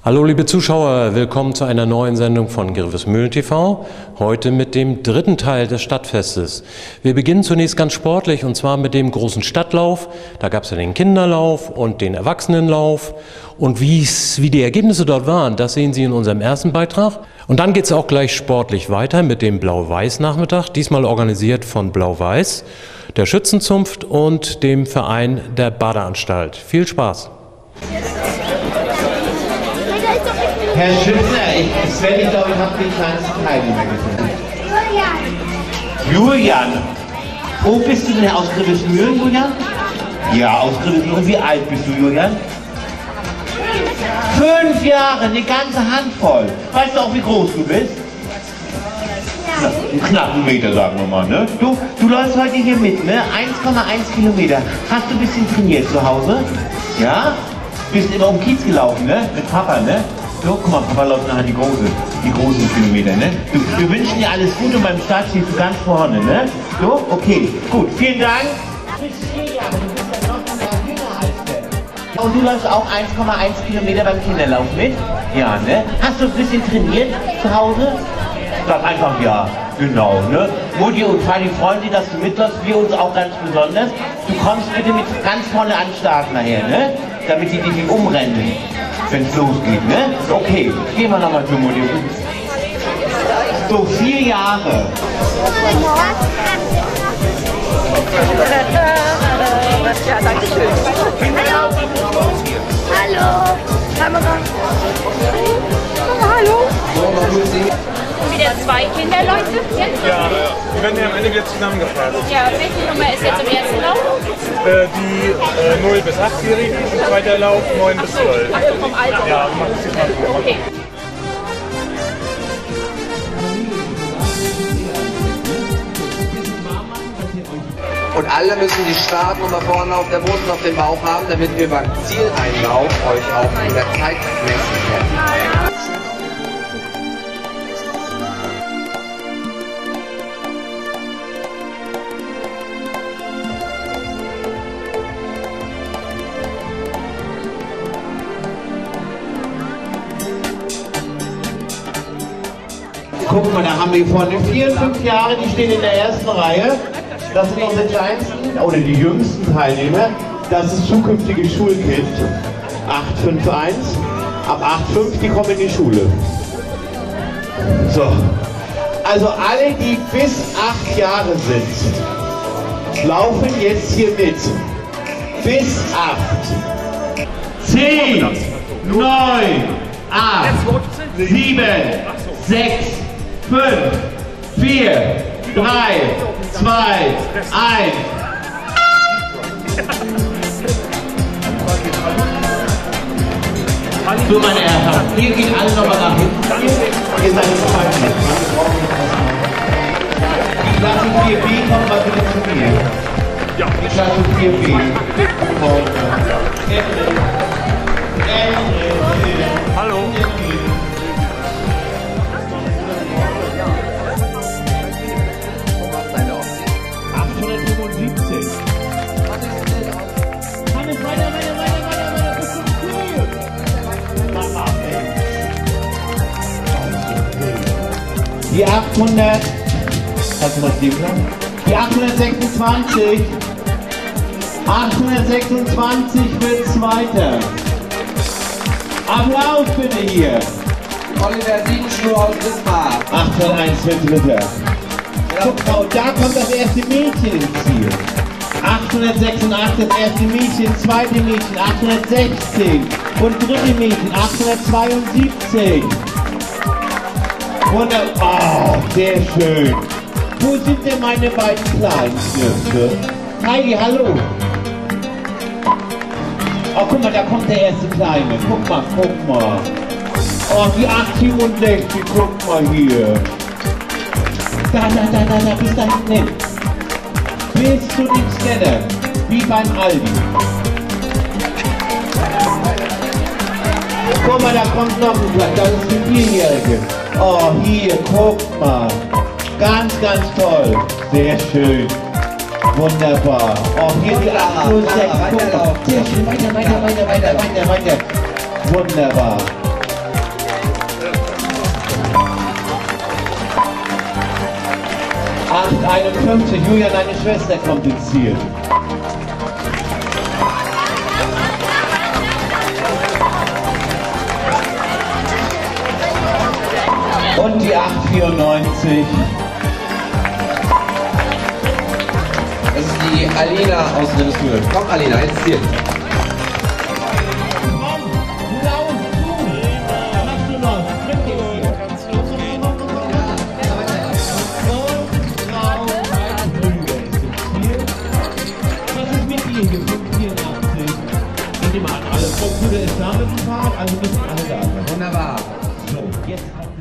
Hallo liebe Zuschauer, willkommen zu einer neuen Sendung von Grevesmühlen TV, heute mit dem dritten Teil des Stadtfestes. Wir beginnen zunächst ganz sportlich und zwar mit dem großen Stadtlauf. Da gab es ja den Kinderlauf und den Erwachsenenlauf und wie die Ergebnisse dort waren, das sehen Sie in unserem ersten Beitrag. Und dann geht es auch gleich sportlich weiter mit dem Blau-Weiß-Nachmittag, diesmal organisiert von Blau-Weiß, der Schützenzunft und dem Verein der Badeanstalt. Viel Spaß! Herr Schützner, Sven, ich glaube, ich habe den kleinsten Teilnehmer gefunden. Julian. Wo bist du denn aus Grevesmühlen, Julian? Ja, aus Grevesmühlen. Und wie alt bist du, Julian? 5 Jahre, eine ganze Handvoll. Weißt du auch, wie groß du bist? Ja. Einen knappen Meter, sagen wir mal, ne? Du läufst heute hier mit, ne? 1,1 Kilometer. Hast du ein bisschen trainiert zu Hause? Ja? Bist immer um Kiez gelaufen, ne? Mit Papa, ne? So, guck mal, Papa läuft nachher die großen Kilometer, ne? Wir wünschen dir alles Gute und beim Start stehst du ganz vorne, ne? So, okay, gut, vielen Dank. Du bist 4 Jahre, du bist ja noch mal jünger als der. Und du läufst auch 1,1 Kilometer beim Kinderlauf mit? Ja, ne? Hast du ein bisschen trainiert zu Hause? Sag einfach ja, genau, ne? Mutti und Vati freuen sich, dass du mitläufst, wir uns auch ganz besonders. Du kommst bitte mit ganz vorne an den Start nachher, ne? Damit die dich nicht umrennen, wenn es losgeht, ne? Okay, gehen wir nochmal zur Mutti. So, 4 Jahre. Ja, danke schön. Hallo. Hallo. Kamera. Hallo. Wieder 2 Kinderläufe jetzt? Ja, die werden ja am Ende wieder zusammengefasst. Ja, welche Nummer ist jetzt im ersten Lauf? Die 0- bis 8-Jährigen, zweiter Lauf 9 bis 12. Ach so, vom Alter? Ja, man muss sich mal okay. Und alle müssen die Startnummer vorne auf der Brust und auf dem Bauch haben, damit wir beim Zieleinlauf euch auch in der Zeit messen können. Guck mal, da haben wir vorne 4 und 5 Jahre, die stehen in der ersten Reihe. Das sind unsere kleinsten oder die jüngsten Teilnehmer. Das ist zukünftige Schulkind. 851. Ab 8,5, die kommen in die Schule. So. Also alle, die bis 8 Jahre sind, laufen jetzt hier mit. Bis 8. 10, 9, 8, 7, 6, 5, 4, 3, 2, 1. So, meine Herren, ihr geht alle nochmal nach hinten. Ihr seid gefallen. Die Klasse 4b kommt mal bitte zu mir. Ja. Die Klasse 4b. Hallo. Die 800, hast du das Leben lang? Die 826, 826 wird Zweiter. Applaus bitte hier. Oliver Siebenschnur aus Wismar. 801 wird Dritter. Guck mal, da kommt das erste Mädchen ins Ziel. 886 das erste Mädchen, zweite Mädchen, 816 und dritte Mädchen, 872. Wunderbar, oh, sehr schön. Wo sind denn meine beiden kleinen Schnürste? Heidi, hallo. Oh, guck mal, da kommt der erste Kleine. Guck mal, guck mal. Oh, die 867, guck mal hier. Da, bis da hinten. Bis zu dem Scanner, wie beim Aldi. Guck mal, da kommt noch ein Blatt, das ist für 4-Jährige. Oh, hier, guck mal. Ganz, ganz toll. Sehr schön. Wunderbar. Oh, hier die 806. Sehr schön. Weiter. Wunderbar. 8,51. Julia, deine Schwester kommt ins Ziel. Und die 8,94. Das ist die Alina aus Wilhelmsburg. Komm, Alina, ins Ziel. Computer ist da mit dem Fahrrad, also müssen alle da sein. Wunderbar. So, jetzt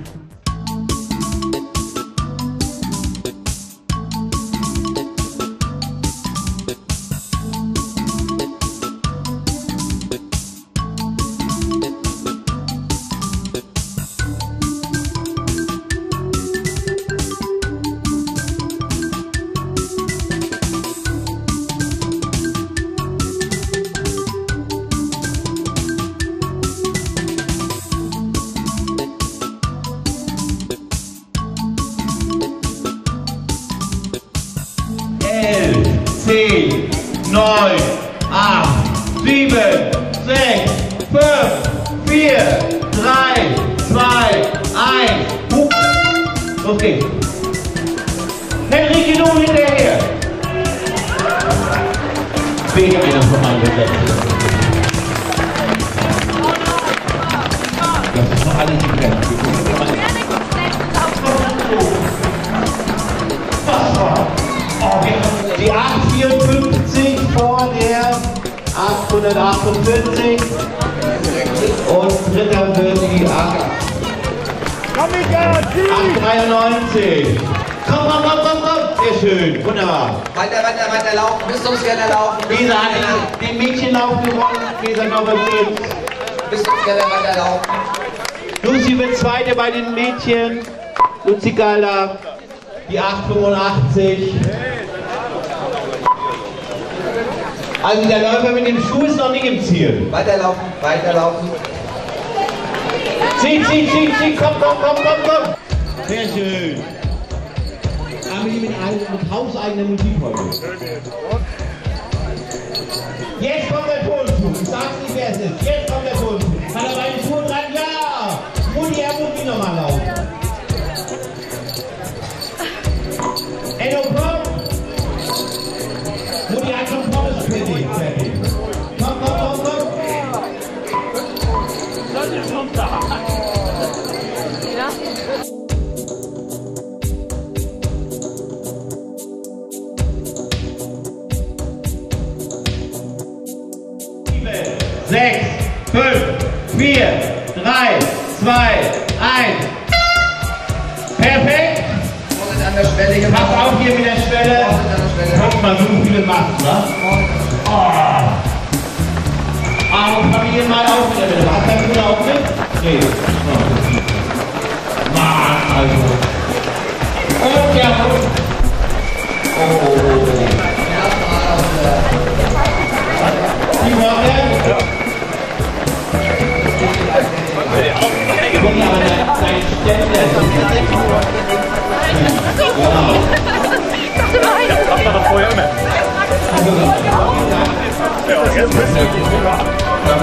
Zehn, 9, 8, 7, 6, 5, 4, 3, 2, 1. Los geht's. Henrike, nun hinterher. Wegen einer von allen Letzten. Das ist noch alles geklärt. Die 854 vor der 848 und dritter wird die 893. Komm, sehr schön, wunderbar. Weiter laufen, bis zum Scanner laufen. Lisa hat den Mädchenlauf gewonnen, Lisa Norbert bis zum Scanner weiterlaufen. Lucy wird Zweite bei den Mädchen, Lucy Galda, die 885. Also der Läufer mit dem Schuh ist noch nicht im Ziel. Weiterlaufen. Zieh, komm. Sehr schön. Amelie mit hauseigener Musik heute. Jetzt kommt der Tonschuh. Ich sag's nicht, wer es ist. Jetzt kommt der Tonschuh. Hat er meine Schuhe dran? Ja! Mutti, er muss wie nochmal laufen. Enno, komm! Mutti hat schon Pommes fertig. Komm. Das ist schon da. Ja? 6, 5, 4, 3, 2, 1. Perfekt. Vorsicht an der Schwelle hier. Pass auf hier mit der Schwelle. Guck mal, so viele Macht, ne? Und Familie mal auf mit der Welle. Hast du deinen Bruder auch mit? Nee. Mann, also. Und der Hund. Die Woche. Dein Ständer. Das macht man doch vorher immer. Ja, jetzt müssen wir.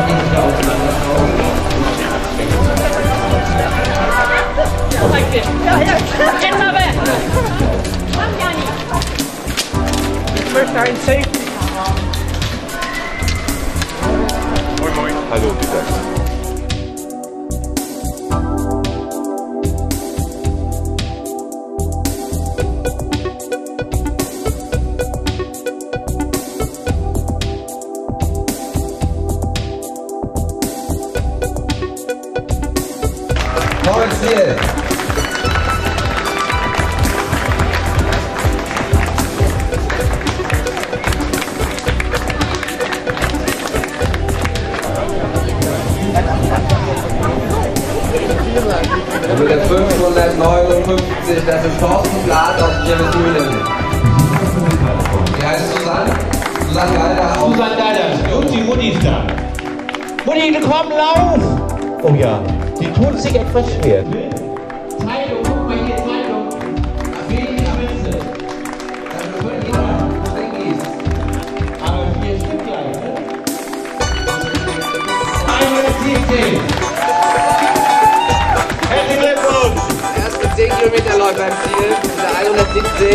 Jetzt aber! Komm, Jani! Ich möchte ein Safety. Moin. Hallo, bitte. Ziel. Und mit der 559, das ist Thorsten Blatt aus Wilhelmsburg. Die heißt Susanne. Susanne Galda. Susanne Galda. Und die Mutti ist da. Mutti, komm, lauf! Oh ja, die tut sich etwas schwer. Zeitung, guck mal hier, Zeitung. Wenig Spitze. 10. Herzlichen Glückwunsch! Erste 10 Kilometerläufer im Ziel, diese 117.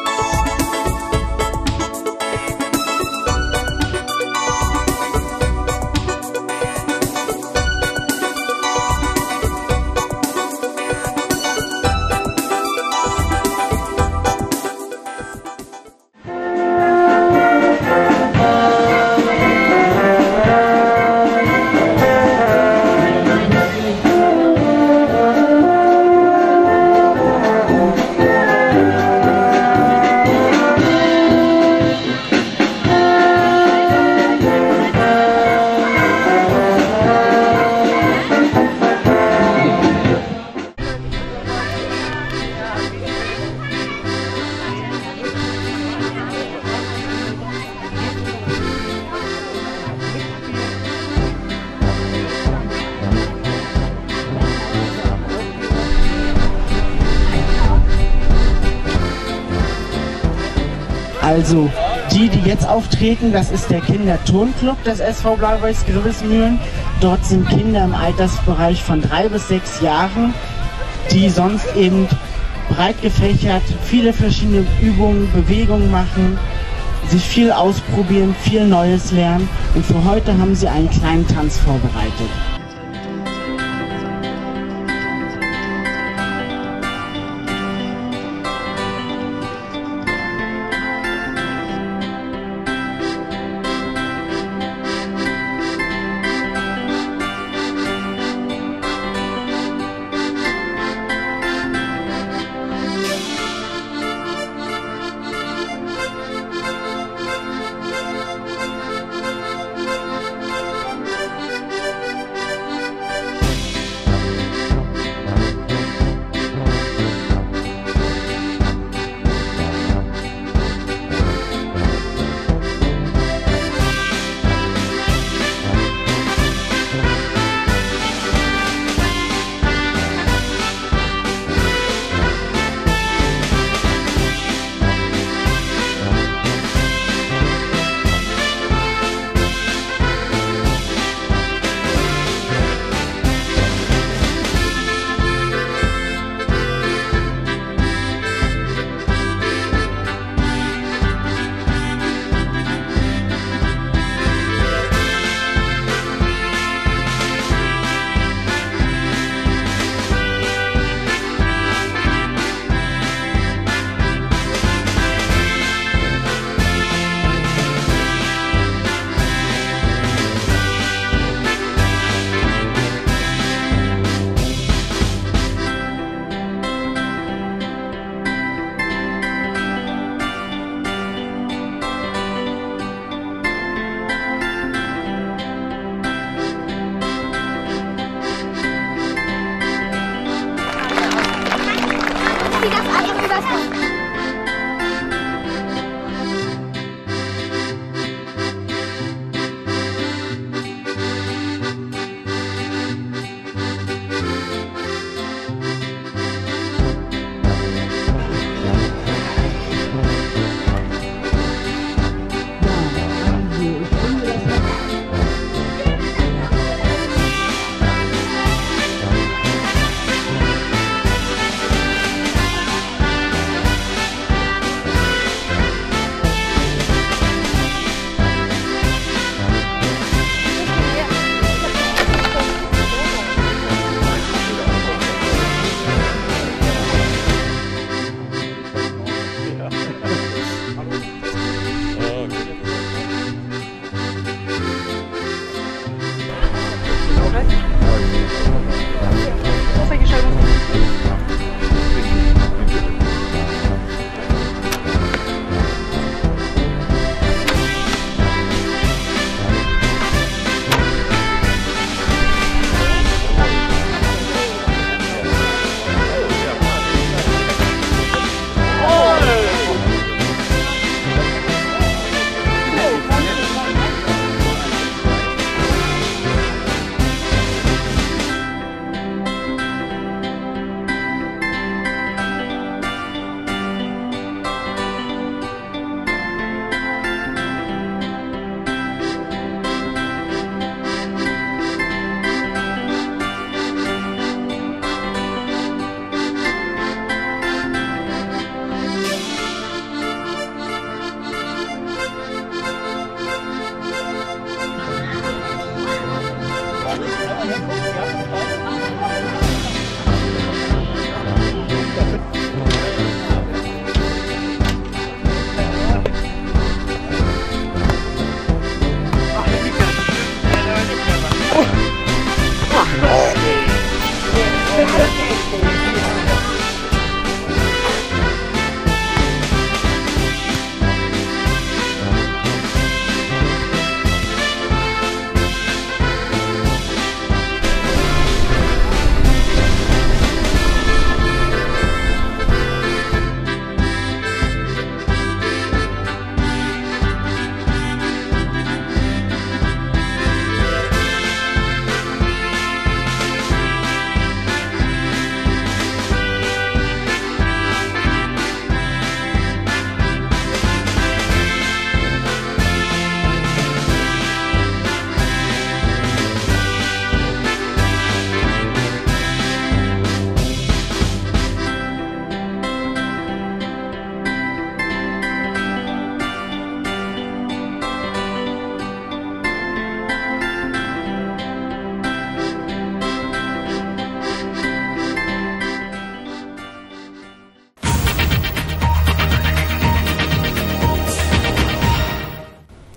Also die jetzt auftreten, das ist der Kinderturnclub des SV Blau-Weiß Grivesmühlen. Dort sind Kinder im Altersbereich von 3 bis 6 Jahren, die sonst eben breit gefächert viele verschiedene Übungen, Bewegungen machen, sich viel ausprobieren, viel Neues lernen. Und für heute haben sie einen kleinen Tanz vorbereitet.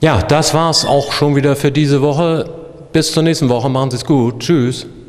Ja, das war's auch schon wieder für diese Woche. Bis zur nächsten Woche. Machen Sie es gut. Tschüss.